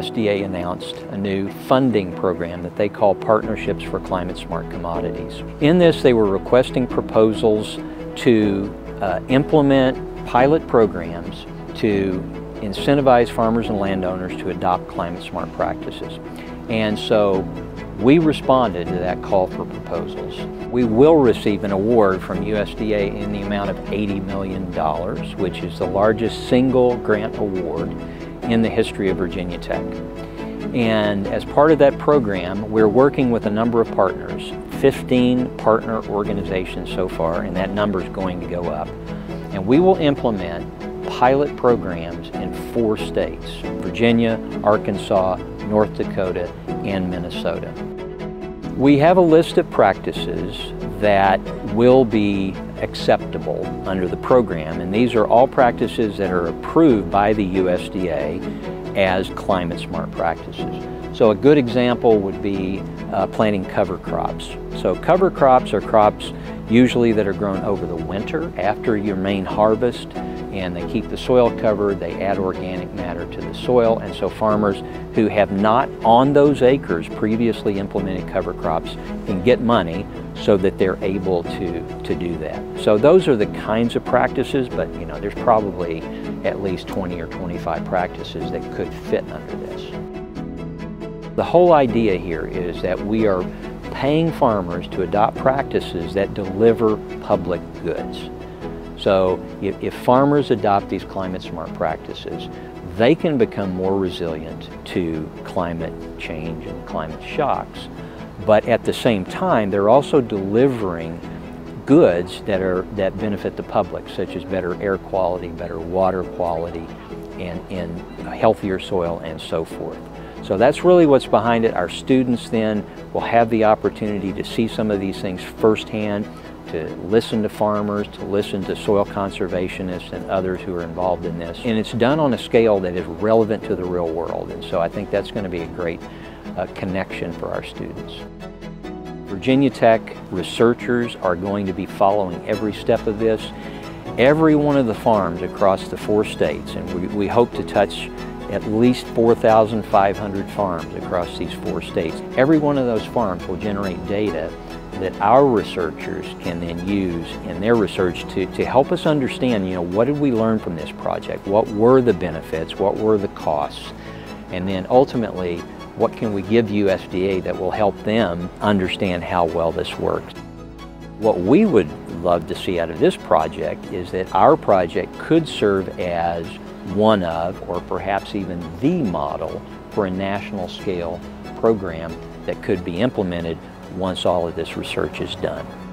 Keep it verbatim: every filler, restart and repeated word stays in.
S D A announced a new funding program that they call Partnerships for Climate Smart Commodities. In this, they were requesting proposals to uh, implement pilot programs to incentivize farmers and landowners to adopt climate smart practices. And so we responded to that call for proposals. We will receive an award from U S D A in the amount of eighty million dollars, which is the largest single grant award in the history of Virginia Tech. And as part of that program, we're working with a number of partners, fifteen partner organizations so far, and that number is going to go up. And we will implement pilot programs in four states: Virginia, Arkansas, North Dakota, and Minnesota. We have a list of practices that will be acceptable under the program, and these are all practices that are approved by the U S D A as climate smart practices. So a good example would be uh, planting cover crops. So cover crops are crops usually that are grown over the winter after your main harvest, and they keep the soil covered, they add organic matter to the soil, and so farmers who have not on those acres previously implemented cover crops can get money so that they're able to, to do that. So those are the kinds of practices, but you know, there's probably at least twenty or twenty-five practices that could fit under this. The whole idea here is that we are paying farmers to adopt practices that deliver public goods. So if, if farmers adopt these climate smart practices, they can become more resilient to climate change and climate shocks. But at the same time, they're also delivering goods that are that benefit the public, such as better air quality, better water quality, and, and healthier soil, and so forth. So that's really what's behind it. Our students then will have the opportunity to see some of these things firsthand, to listen to farmers, to listen to soil conservationists and others who are involved in this. And it's done on a scale that is relevant to the real world. And so I think that's going to be a great uh, connection for our students. Virginia Tech researchers are going to be following every step of this. Every one of the farms across the four states, and we, we hope to touch at least four thousand five hundred farms across these four states. Every one of those farms will generate data that our researchers can then use in their research to, to help us understand, you know, what did we learn from this project? What were the benefits? What were the costs? And then ultimately, what can we give U S D A that will help them understand how well this works? What we would love to see out of this project is that our project could serve as one of, or perhaps even the model for a national scale program that could be implemented once all of this research is done.